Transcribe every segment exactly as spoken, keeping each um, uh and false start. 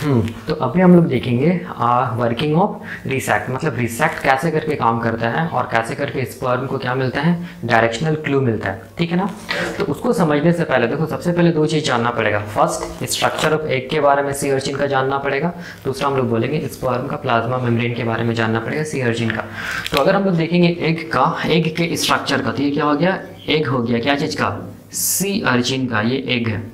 हम्म तो अभी हम लोग देखेंगे वर्किंग ऑफ रिसेक्ट, मतलब रिसेक्ट कैसे करके काम करता है और कैसे करके स्पर्म को क्या मिलता है, डायरेक्शनल क्लू मिलता है, ठीक है ना। तो उसको समझने से पहले देखो सबसे पहले दो चीज़ जानना पड़ेगा। फर्स्ट स्ट्रक्चर ऑफ एग के बारे में सी अर्चिन का जानना पड़ेगा, दूसरा हम लोग बोलेंगे स्पर्म का प्लाज्मा मेम्ब्रेन के बारे में जानना पड़ेगा सी अर्चिन का। तो अगर हम लोग देखेंगे एग का, एग के स्ट्रक्चर का, तो ये क्या हो गया, एग हो गया क्या चीज़ का, सी अर्चिन का, ये एग है,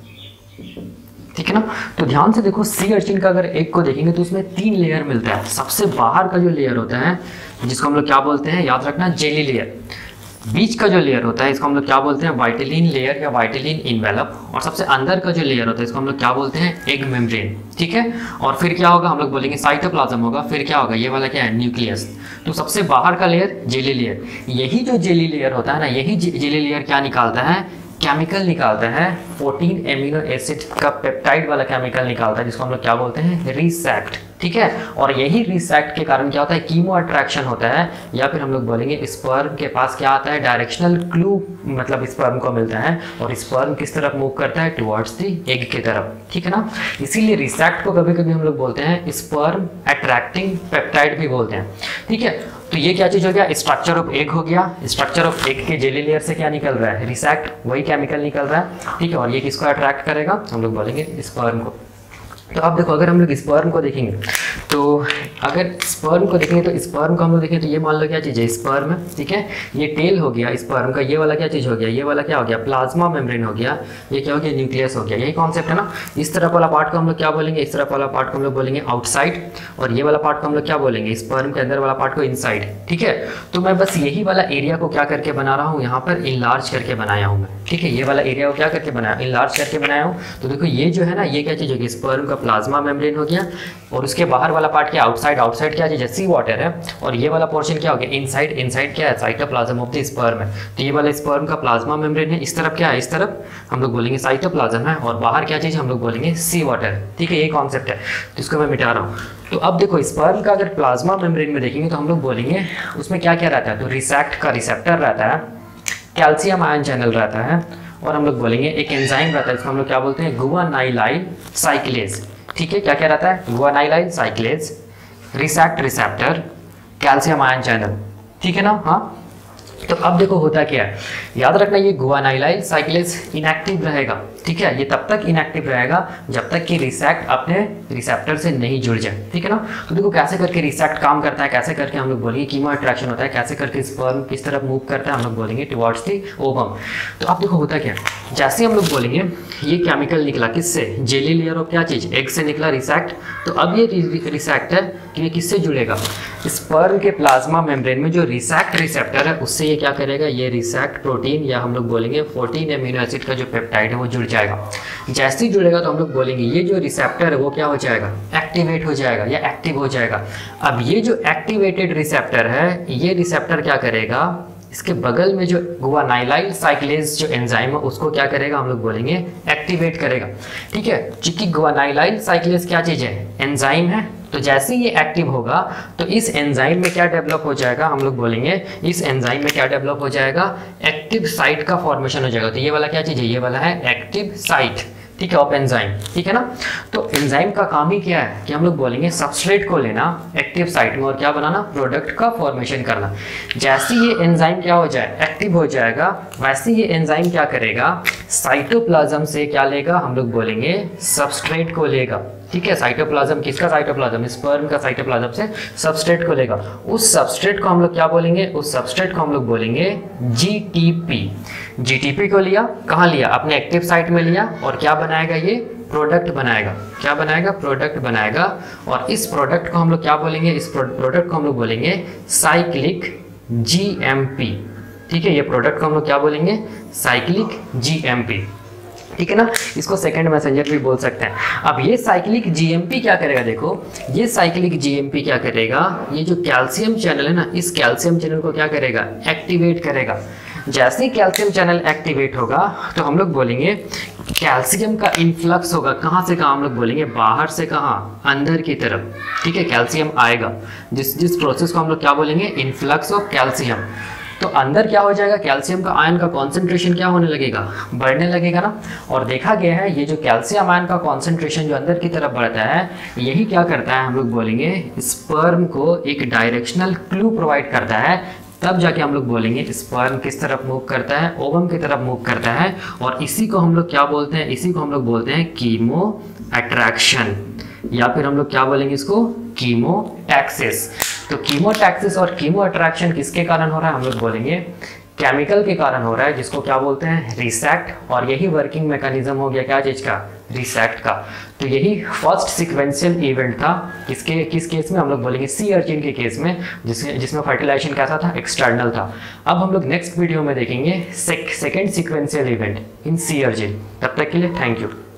ठीक है ना। तो ध्यान से देखो सी अर्चिन का अगर एग को देखेंगे तो उसमें तीन लेयर मिलता है। सबसे बाहर का जो लेयर होता है जिसको हम लोग क्या बोलते हैं, याद रखना, जेली लेयर। बीच का जो लेयर होता है इसको हम लोग क्या बोलते हैं, वाइटिलिन लेयर या वाइटिलिन इन्वेलप। और सबसे अंदर का जो लेयर होता है इसको हम लोग क्या बोलते हैं, एग मेम्ब्रेन, ठीक है। और फिर क्या होगा, हम लोग बोलेंगे साइटोप्लाज्म होगा, फिर क्या होगा, ये वाला क्या है, न्यूक्लियस। तो सबसे बाहर का लेयर जेली लेयर, यही जो जेली लेयर होता है ना, यही जेली लेयर क्या निकालता है, केमिकल निकालता है, फोर्टीन एमिनो एसिड का पेप्टाइड वाला केमिकल निकालता है जिसको हम लोग क्या बोलते हैं, रिसेक्ट, ठीक है। और यही रिसेक्ट के कारण क्या होता है, कीमो अट्रैक्शन होता है, या फिर हम लोग बोलेंगे स्पर्म के पास क्या आता है, डायरेक्शनल क्लू, मतलब स्पर्म को मिलता है और स्पर्म किस तरफ मूव करता है, टुवर्ड्स द एग की तरफ, ठीक है ना। इसीलिए रिसेक्ट को कभी कभी हम लोग बोलते हैं स्पर्म अट्रैक्टिंग पेप्टाइड भी बोलते हैं, ठीक है। तो ये क्या चीज हो गया, स्ट्रक्चर ऑफ एग हो गया। स्ट्रक्चर ऑफ एग के जेली लेयर से क्या निकल रहा है, रिसेक्ट, वही केमिकल निकल रहा है, ठीक है। और ये किसको अट्रैक्ट करेगा, हम लोग बोलेंगे स्पर्म को। तो अब देखो अगर हम लोग स्पर्म को देखेंगे तो अगर स्पर्म को देखेंगे तो स्पर्म को हम लोग देखें तो ये मान लो क्या चीज़ है, स्पर्म है, ठीक है। ये टेल हो गया स्पर्म का, ये वाला क्या चीज़ हो गया, ये वाला क्या हो गया, प्लाज्मा मेम्ब्रेन हो गया, ये क्या हो गया, न्यूक्लियस हो गया। यही कॉन्सेप्ट है ना। इस तरफ वाला पार्ट को हम लोग क्या बोलेंगे, इस तरफ वाला पार्ट को हम लोग बोलेंगे आउटसाइड, और ये वाला पार्ट को हम लोग क्या बोलेंगे, स्पर्म के अंदर वाला पार्ट को इनसाइड, ठीक है। तो मैं बस यही वाला एरिया को क्या करके बना रहा हूँ, यहाँ पर इनलार्ज करके बनाया हूँ मैं, ठीक है। ये वाला एरिया को क्या करके बनाया, इनलार्ज करके बनाया हूँ। तो देखो ये जो है ना, ये क्या चीज़ होगी, स्पर्म का प्लाज्मा मेम्ब्रेन हो गया, और उसके बाहर वाला पार्ट क्या, आउटसाइड, आउटसाइड क्या चीज़ है, सी वाटर है, और ये वाला पोर्शन क्या हो गया, इनसाइड, इनसाइड क्या है, साइटोप्लाज्म ऑफ द स्पर्म है। तो ये वाला स्पर्म का प्लाज्मा मेम्ब्रेन है, इस तरफ क्या है, इस तरफ हम लोग बोलेंगे साइटोप्लाज्म है, और बाहर क्या चीज़ हम लोग बोलेंगे सी वाटर, ठीक है। ये कॉन्सेप्ट है, तो इसको मैं मिटा रहा हूँ। तो अब देखो स्पर्म का अगर प्लाज्मा मेम्ब्रेन में देखेंगे तो हम लोग बोलेंगे उसमें क्या क्या रहता है, तो रिसेक्ट का रिसेप्टर रहता है, कैल्शियम आयन चैनल रहता है, और हम लोग बोलेंगे एक एंजाइम रहता है, इसको हम लोग क्या बोलते हैं, गुआनाइलाइल साइक्लेज, ठीक है। क्या क्या रहता है, guanylyl cyclase, resact receptor, calcium ion channel, ठीक है ना। हाँ, तो अब देखो होता क्या है, याद रखना ये गुआनाइलाइल साइक्लेज इनएक्टिव रहेगा, ठीक है। ये तब तक इनएक्टिव रहेगा जब तक कि रिसेक्ट अपने रिसेप्टर से नहीं जुड़ जाए, ठीक है ना। तो देखो कैसे करके रिसेक्ट काम करता है, कैसे करके हम लोग बोलेंगे कीमो अट्रैक्शन होता है, कैसे करके स्पर्म किस तरफ मूव करता है, हम लोग बोलेंगे टुवर्ड्स द ओवम। तो अब देखो होता क्या, जैसे हम लोग बोलेंगे ये केमिकल निकला किससे, जेली लेयर ऑफ क्या चीज़, एग से निकला रिसेक्ट। तो अब ये रिसेक्ट है कि ये किससे जुड़ेगा, स्पर्म के प्लाज्मा मेम्ब्रेन में जो रिसेक्ट रिसेप्टर है उससे ये क्या करेगा, ये रिसेक्ट प्रोटीन या हम लोग बोलेंगे फोर्टीन एमिनो एसिड का जो पेप्टाइड है वो जुड़ जाएगा। जैसे ही जुड़ेगा तो हम लोग बोलेंगे ये जो रिसेप्टर है वो क्या हो जाएगा, एक्टिवेट हो जाएगा या एक्टिव हो जाएगा। अब ये जो एक्टिवेटेड रिसेप्टर है, ये रिसेप्टर क्या करेगा, इसके बगल में जो गुआनाइलाइल साइक्लेज जो एंजाइम है उसको क्या करेगा, हम लोग बोलेंगे एक्टिवेट करेगा, ठीक है। क्योंकि गुआनाइलाइल साइक्लेज क्या चीज़ है, एंजाइम है। तो जैसे ये एक्टिव होगा तो इस एंजाइम में क्या डेवलप हो जाएगा, हम लोग बोलेंगे इस एंजाइम में क्या डेवलप हो जाएगा, एक्टिव साइट का फॉर्मेशन हो जाएगा। तो ये वाला क्या चीज़ है, ये वाला है एक्टिव साइट, ठीक है, ऑफ एंजाइम, ठीक है ना। तो एंजाइम का काम ही क्या है कि हम लोग बोलेंगे सबस्ट्रेट को लेना एक्टिव साइट में और क्या बनाना, प्रोडक्ट का फॉर्मेशन करना। जैसे ये एंजाइम क्या हो जाए, एक्टिव हो जाएगा, वैसे ये एंजाइम क्या करेगा, साइटोप्लाज्म से क्या लेगा, हम लोग बोलेंगे सबस्ट्रेट को लेगा, ठीक है। साइटोप्लाज्म किसका, साइटोप्लाज्म स्पर्म का साइटोप्लाज्म से सबस्ट्रेट को लेगा। उस सबस्ट्रेट को हम लोग क्या बोलेंगे, उस सबस्ट्रेट को हम लोग बोलेंगे जीटीपी। जीटीपी को लिया, कहाँ लिया, अपने एक्टिव साइट में लिया, और क्या बनाएगा, ये प्रोडक्ट बनाएगा, क्या बनाएगा, प्रोडक्ट बनाएगा। और इस प्रोडक्ट को हम लोग क्या बोलेंगे, इस प्रोडक्ट को हम लोग बोलेंगे साइक्लिक जीएमपी, ठीक है। ये प्रोडक्ट को हम लोग क्या बोलेंगे, साइक्लिक जीएमपी, ठीक है ना। इसको सेकंड मैसेंजर भी बोल सकते हैं। अब ये साइक्लिक जीएमपी क्या करेगा, देखो ये साइक्लिक जीएमपी क्या करेगा, ये जो कैल्शियम चैनल है ना, इस कैल्शियम चैनल को क्या करेगा, एक्टिवेट करेगा। जैसे ही कैल्शियम चैनल एक्टिवेट होगा तो हम लोग बोलेंगे कैल्शियम का इन्फ्लक्स होगा, कहाँ से कहाँ, हम लोग बोलेंगे बाहर से कहाँ, अंदर की तरफ, ठीक है। कैल्शियम आएगा, जिस जिस प्रोसेस को हम लोग क्या बोलेंगे, इन्फ्लक्स ऑफ कैल्शियम। तो अंदर क्या हो जाएगा, कैल्शियम का आयन का कॉन्सेंट्रेशन क्या होने लगेगा, बढ़ने लगेगा ना। और देखा गया है ये जो कैल्शियम आयन का कॉन्सेंट्रेशन जो अंदर की तरफ बढ़ता है, यही क्या करता है, हम लोग बोलेंगे स्पर्म को एक डायरेक्शनल क्लू प्रोवाइड करता है। तब जाके हम लोग बोलेंगे स्पर्म किस तरफ मूव करता है, ओवम की तरफ मूव करता है। और इसी को हम लोग क्या बोलते हैं, इसी को हम लोग बोलते हैं कीमो अट्रैक्शन, या फिर हम लोग क्या बोलेंगे इसको, कीमोटैक्सिस। तो कीमोटैक्सिस और कीमो अट्रैक्शन किसके कारण हो रहा है, हम लोग बोलेंगे केमिकल के कारण हो रहा है, जिसको क्या बोलते हैं, रिसेक्ट। और यही वर्किंग मैकेनिज्म हो गया क्या चीज का, रिसेक्ट का। तो यही फर्स्ट सीक्वेंशियल इवेंट था किसके किस केस में, हम लोग बोलेंगे सी अर्चिन के केस में, जिसमें जिसमें फर्टिलाइजेशन कैसा था, एक्सटर्नल था। अब हम लोग नेक्स्ट वीडियो में देखेंगे second sequential event in sea urchin. तब तक के लिए थैंक यू।